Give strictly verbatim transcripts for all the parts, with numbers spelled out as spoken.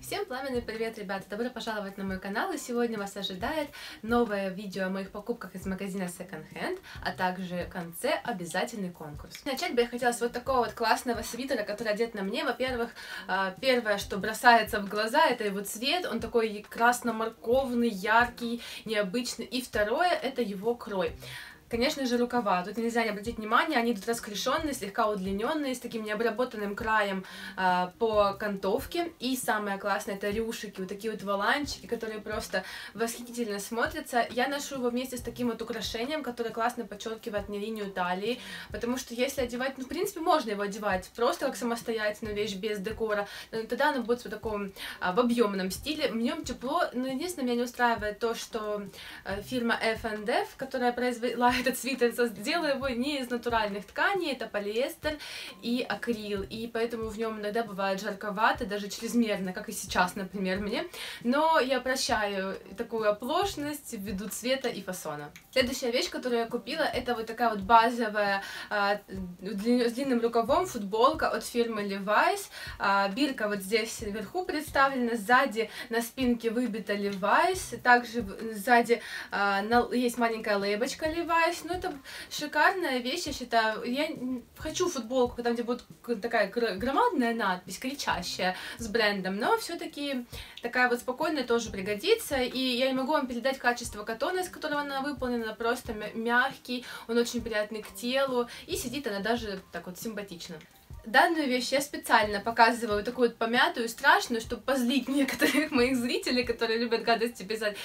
Всем пламенный привет, ребята! Добро пожаловать на мой канал, и сегодня вас ожидает новое видео о моих покупках из магазина Second Hand, а также в конце обязательный конкурс. Начать бы я хотела с вот такого вот классного свитера, который одет на мне. Во-первых, первое, что бросается в глаза, это его цвет, он такой красно-морковный, яркий, необычный, и второе, это его крой. Конечно же, рукава. Тут нельзя не обратить внимания, они тут расклешенные, слегка удлиненные, с таким необработанным краем э, по окантовке. И самое классное, это рюшики, вот такие вот воланчики, которые просто восхитительно смотрятся. Я ношу его вместе с таким вот украшением, которое классно подчеркивает мне линию талии, потому что если одевать, ну, в принципе, можно его одевать просто как самостоятельную вещь, без декора, тогда оно будет в таком, а, в объемном стиле. В нем тепло, но единственное, меня не устраивает то, что э, фирма эф энд эф, которая произвела этот свитер, сделала его не из натуральных тканей, это полиэстер и акрил, и поэтому в нем иногда бывает жарковато, даже чрезмерно, как и сейчас, например, мне, но я прощаю такую оплошность ввиду цвета и фасона. Следующая вещь, которую я купила, это вот такая вот базовая а, с длинным рукавом футболка от фирмы Levi's, а, бирка вот здесь вверху представлена, сзади на спинке выбита Levi's, также сзади а, на, есть маленькая лейбочка Levi's. Ну, это шикарная вещь, я считаю. Я хочу футболку, там, где будет такая громадная надпись, кричащая, с брендом, но все-таки такая вот спокойная тоже пригодится. И я не могу вам передать качество катона, из которого она выполнена, просто мягкий, он очень приятный к телу, и сидит она даже так вот симпатично. Данную вещь я специально показываю, такую вот помятую, страшную, чтобы позлить некоторых моих зрителей, которые любят гадости писать.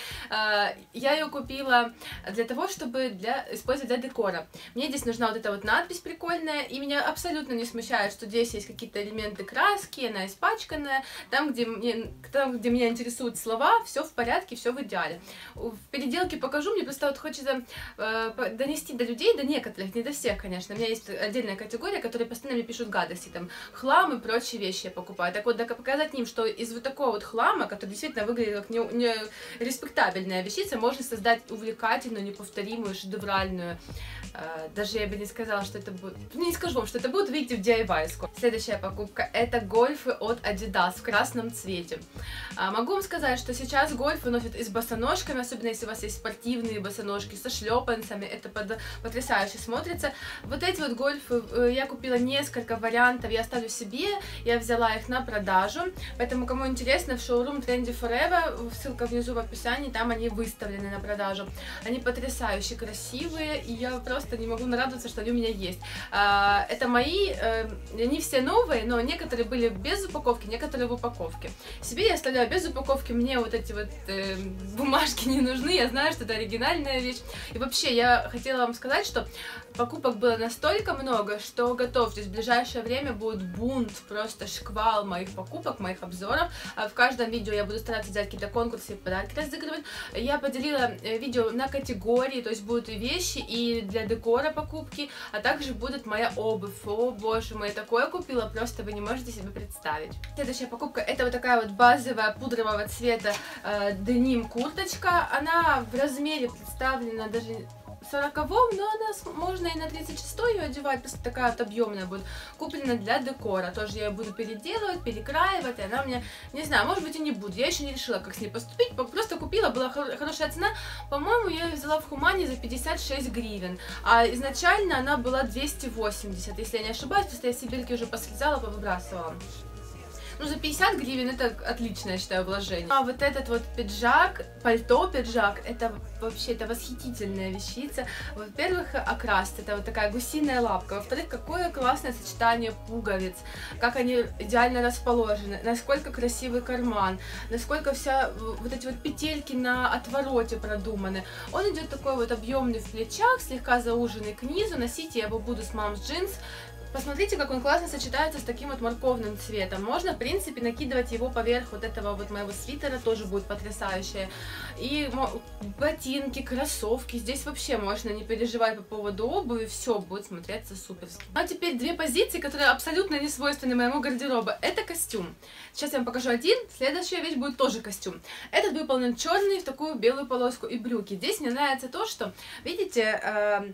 Я ее купила для того, чтобы для, использовать для декора. Мне здесь нужна вот эта вот надпись прикольная, и меня абсолютно не смущает, что здесь есть какие-то элементы краски, она испачканная. Там, где, мне, там, где меня интересуют слова, все в порядке, все в идеале. В переделке покажу, мне просто вот хочется донести до людей, до некоторых, не до всех, конечно. У меня есть отдельная категория, которые постоянно мне пишут гадости. Там хлам и прочие вещи я покупаю. Так вот, да, показать им, что из вот такого вот хлама, который действительно выглядит как не, не респектабельная вещица, можно создать увлекательную, неповторимую, шедевральную. Э, даже я бы не сказала, что это будет... Не скажу вам, что это будет, видите, в ди ай вай. Следующая покупка — это гольфы от Adidas в красном цвете. А, могу вам сказать, что сейчас гольфы носят и с босоножками, особенно если у вас есть спортивные босоножки, со шлепанцами, это под... потрясающе смотрится. Вот эти вот гольфы э, я купила несколько вариантов, я оставлю себе, я взяла их на продажу, поэтому кому интересно, в шоурум Trendy Forever, ссылка внизу в описании, там они выставлены на продажу. Они потрясающе красивые, и я просто не могу нарадоваться, что они у меня есть. Это мои, не все новые, но некоторые были без упаковки, некоторые в упаковке. Себе я оставляю без упаковки, мне вот эти вот э, бумажки не нужны, я знаю, что это оригинальная вещь. И вообще, я хотела вам сказать, что покупок было настолько много, что готовьтесь, в ближайшее время будет бунт, просто шквал моих покупок, моих обзоров. В каждом видео я буду стараться делать какие-то конкурсы и подарки разыгрывать. Я поделила видео на категории, то есть будут и вещи, и для декора покупки, а также будет моя обувь. О боже мой, я такое купила, просто вы не можете себе представить. Следующая покупка — это вот такая вот базовая пудрового цвета э, деним курточка. Она в размере представлена даже сороковом, но она можно и на тридцать шестой ее одевать, просто такая вот объемная будет. Куплена для декора, тоже я ее буду переделывать, перекраивать, и она у меня, не знаю, может быть и не буду, я еще не решила, как с ней поступить, просто купила, была хор хорошая цена, по-моему, я ее взяла в Хумане за пятьдесят шесть гривен, а изначально она была двести восемьдесят, если я не ошибаюсь, просто я сибирки уже послезала, повыбрасывала. Ну, за пятьдесят гривен это отличное, я считаю, вложение. А вот этот вот пиджак, пальто-пиджак, это вообще, это восхитительная вещица. Во-первых, окрас, это вот такая гусиная лапка. Во-вторых, какое классное сочетание пуговиц, как они идеально расположены, насколько красивый карман, насколько вся вот эти вот петельки на отвороте продуманы. Он идет такой вот объемный в плечах, слегка зауженный к низу. Носить я его буду с мамс джинс. Посмотрите, как он классно сочетается с таким вот морковным цветом. Можно, в принципе, накидывать его поверх вот этого вот моего свитера, тоже будет потрясающе. И ботинки, кроссовки. Здесь вообще можно не переживать по поводу обуви, все будет смотреться суперски. А теперь две позиции, которые абсолютно не свойственны моему гардеробу. Это костюм. Сейчас я вам покажу один, следующая вещь будет тоже костюм. Этот выполнен черный в такую белую полоску и брюки. Здесь мне нравится то, что, видите,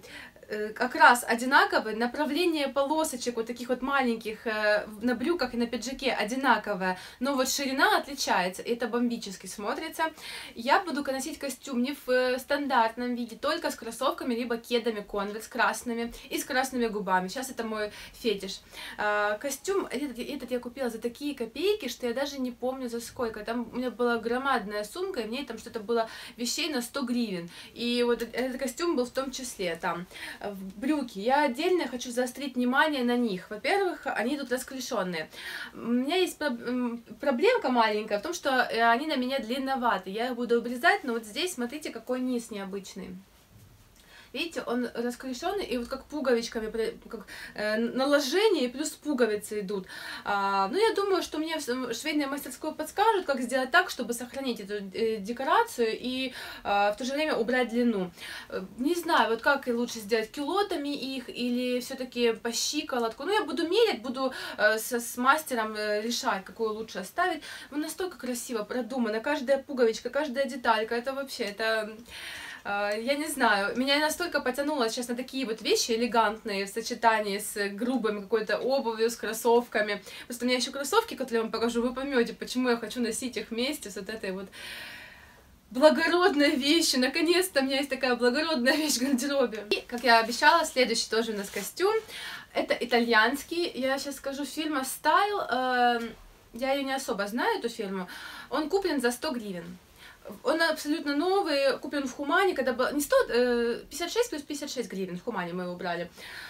окрас одинаковый, направление полосочек вот таких вот маленьких на брюках и на пиджаке одинаковое, но вот ширина отличается, и это бомбически смотрится. Я буду носить костюм не в стандартном виде, только с кроссовками, либо кедами Converse красными и с красными губами. Сейчас это мой фетиш. Костюм этот, этот я купила за такие копейки, что я даже не помню за сколько. Там у меня была громадная сумка, и в ней там что-то было вещей на сто гривен. И вот этот костюм был в том числе там. Брюки. Я отдельно хочу заострить внимание на них. Во-первых, они тут расклешенные. У меня есть проблемка маленькая в том, что они на меня длинноваты. Я их буду обрезать, но вот здесь смотрите, какой низ необычный. Видите, он расклешенный, и вот как пуговичками, как э, наложение, и плюс пуговицы идут. А, ну, я думаю, что мне в швейной мастерской подскажут, как сделать так, чтобы сохранить эту э, декорацию и э, в то же время убрать длину. Не знаю, вот как лучше сделать, кюлотами их или все-таки по щиколотку. Ну, я буду мерять, буду э, с, с мастером э, решать, какую лучше оставить. Ну, настолько красиво продумано, каждая пуговичка, каждая деталька, это вообще, это... Я не знаю, меня настолько потянуло сейчас на такие вот вещи элегантные в сочетании с грубой какой-то обувью, с кроссовками. Просто у меня еще кроссовки, которые я вам покажу, вы поймете, почему я хочу носить их вместе с вот этой вот благородной вещью. Наконец-то у меня есть такая благородная вещь в гардеробе. И, как я обещала, следующий тоже у нас костюм. Это итальянский, я сейчас скажу, фирма Style. Я ее не особо знаю, эту фирму. Он куплен за сто гривен. Он абсолютно новый, куплен в Хумане, когда был не сто, пятьдесят шесть плюс пятьдесят шесть гривен, в Хумане мы его брали.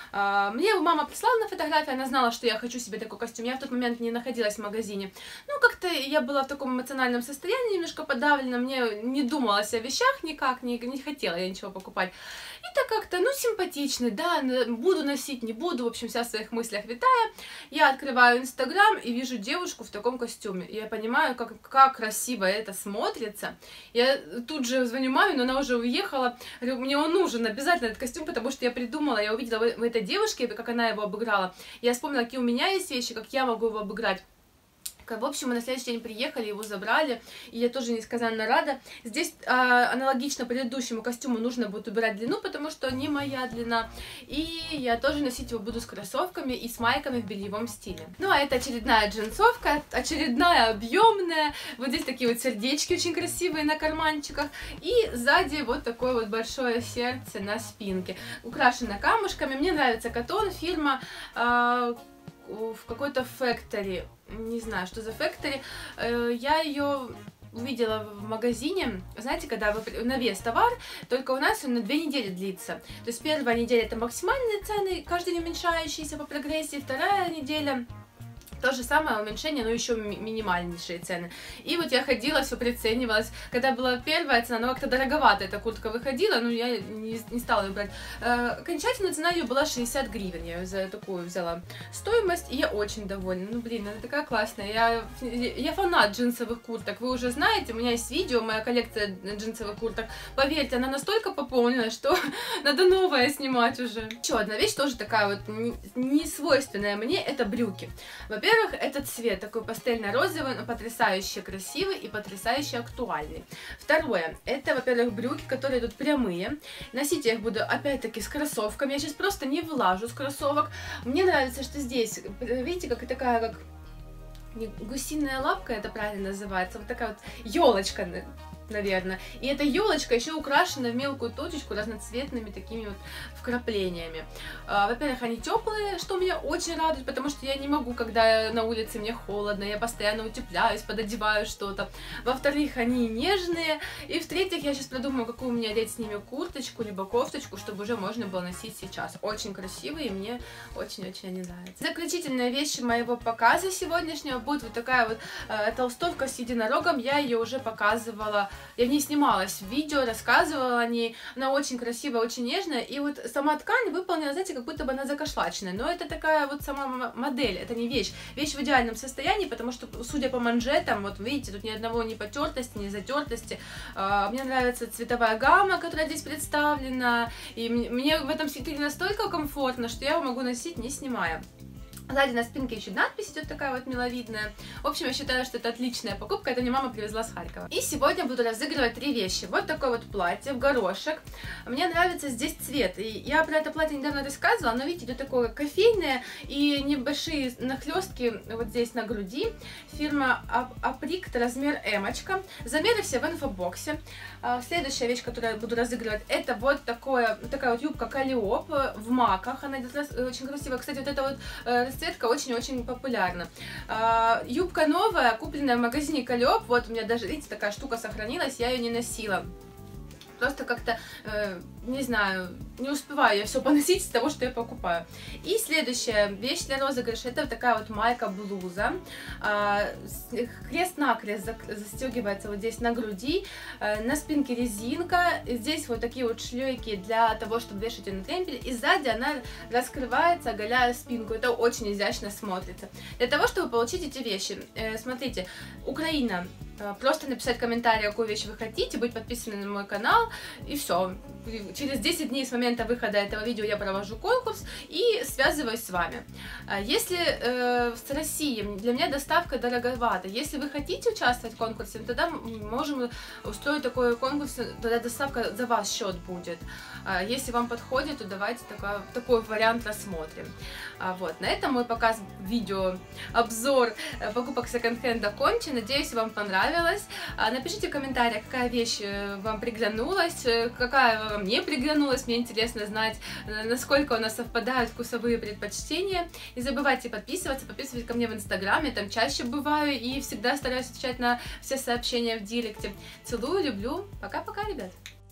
Мне его мама прислала на фотографии, она знала, что я хочу себе такой костюм. Я в тот момент не находилась в магазине. Ну, как-то я была в таком эмоциональном состоянии, немножко подавлена, мне не думалось о вещах никак, не, не хотела я ничего покупать. И так как-то, ну, симпатичный, да, буду носить, не буду, в общем, вся в своих мыслях витая. Я открываю Инстаграм и вижу девушку в таком костюме. И я понимаю, как, как красиво это смотрится. Я тут же звоню маме, но она уже уехала. Говорю, мне он нужен обязательно, этот костюм, потому что я придумала, я увидела в этой девушке, как она его обыграла. Я вспомнила, какие у меня есть вещи, как я могу его обыграть. В общем, мы на следующий день приехали, его забрали, и я тоже несказанно рада. Здесь э, аналогично предыдущему костюму нужно будет убирать длину, потому что не моя длина. И я тоже носить его буду с кроссовками и с майками в бельевом стиле. Ну, а это очередная джинсовка, очередная объемная. Вот здесь такие вот сердечки очень красивые на карманчиках. И сзади вот такое вот большое сердце на спинке. Украшено камушками. Мне нравится катон, фирма... Э, в какой-то factory, не знаю, что за factory, я ее увидела в магазине, знаете, когда вы на вес товар, только у нас он на две недели длится. То есть первая неделя это максимальные цены, каждый день уменьшающиеся по прогрессии, вторая неделя то же самое уменьшение, но еще ми минимальнейшие цены. И вот я ходила, все приценивалась. Когда была первая цена, ну как-то дороговато эта куртка выходила, но я не, не стала ее брать. Э, окончательная цена ее была шестьдесят гривен, я ее за такую взяла стоимость, и я очень довольна. Ну блин, она такая классная. Я, я фанат джинсовых курток, вы уже знаете, у меня есть видео, моя коллекция джинсовых курток. Поверьте, она настолько пополнена, что надо новое снимать уже. Еще одна вещь, тоже такая вот не свойственная мне, это брюки. Во-первых, этот цвет такой пастельно-розовый, но потрясающе красивый и потрясающе актуальный. Второе, это, во-первых, брюки, которые идут прямые. Носить я их буду, опять-таки, с кроссовками. Я сейчас просто не влажу с кроссовок. Мне нравится, что здесь, видите, как такая, как не гусиная лапка, это правильно называется, вот такая вот елочка, наверное. И эта елочка еще украшена в мелкую точечку разноцветными такими вот вкраплениями. Во-первых, они теплые, что меня очень радует, потому что я не могу, когда на улице мне холодно, я постоянно утепляюсь, пододеваю что-то. Во-вторых, они нежные. И в-третьих, я сейчас продумаю, какую мне одеть с ними курточку, либо кофточку, чтобы уже можно было носить сейчас. Очень красивые, и мне очень-очень они нравятся. Заключительная вещь моего показа сегодняшнего будет вот такая вот э, толстовка с единорогом. Я ее уже показывала. Я в ней снималась в видео, рассказывала о ней. Она очень красивая, очень нежная. И вот сама ткань выполнена, знаете, как будто бы она закошлаченная. Но это такая вот сама модель, это не вещь. Вещь в идеальном состоянии, потому что, судя по манжетам, вот видите, тут ни одного ни потертости, ни затертости. Мне нравится цветовая гамма, которая здесь представлена. И мне в этом стиле настолько комфортно, что я его могу носить, не снимая. Сзади на спинке еще надпись идет такая вот миловидная. В общем, я считаю, что это отличная покупка. Это мне мама привезла с Харькова. И сегодня буду разыгрывать три вещи. Вот такое вот платье в горошек. Мне нравится здесь цвет. И я про это платье недавно рассказывала. Оно, видите, идет такое кофейное и небольшие нахлестки вот здесь на груди. Фирма Априкт, размер эмочка. Замеры все в инфобоксе. Следующая вещь, которую я буду разыгрывать, это вот такое, такая вот юбка Калиоп в маках. Она идет очень красивая. Кстати, вот это вот расцветка очень-очень популярна. Юбка новая, купленная в магазине Калиоп. Вот у меня даже, видите, такая штука сохранилась, я ее не носила. Просто как-то, э, не знаю, не успеваю я все поносить из того, что я покупаю. И следующая вещь для розыгрыша, это вот такая вот майка-блуза. Э, крест-накрест застегивается вот здесь на груди, э, на спинке резинка. Здесь вот такие вот шлейки для того, чтобы вешать ее на тремпель. И сзади она раскрывается, оголяя спинку. Это очень изящно смотрится. Для того, чтобы получить эти вещи, э, смотрите, Украина. Просто написать комментарий, какую вещь вы хотите, быть подписаны на мой канал, и все. Через десять дней с момента выхода этого видео я провожу конкурс и связываюсь с вами. Если э, с Россией для меня доставка дороговата, если вы хотите участвовать в конкурсе, тогда можем устроить такой конкурс, тогда доставка за ваш счет будет. Если вам подходит, то давайте такой, такой вариант рассмотрим. Вот, на этом мой показ видео, обзор покупок секонд-хенда окончен. Надеюсь, вам понравилось. Напишите в комментариях, какая вещь вам приглянулась, какая вам не приглянулась. Мне интересно знать, насколько у нас совпадают вкусовые предпочтения. Не забывайте подписываться, подписывайтесь ко мне в инстаграме, там чаще бываю и всегда стараюсь отвечать на все сообщения в директе. Целую, люблю. Пока-пока, ребят.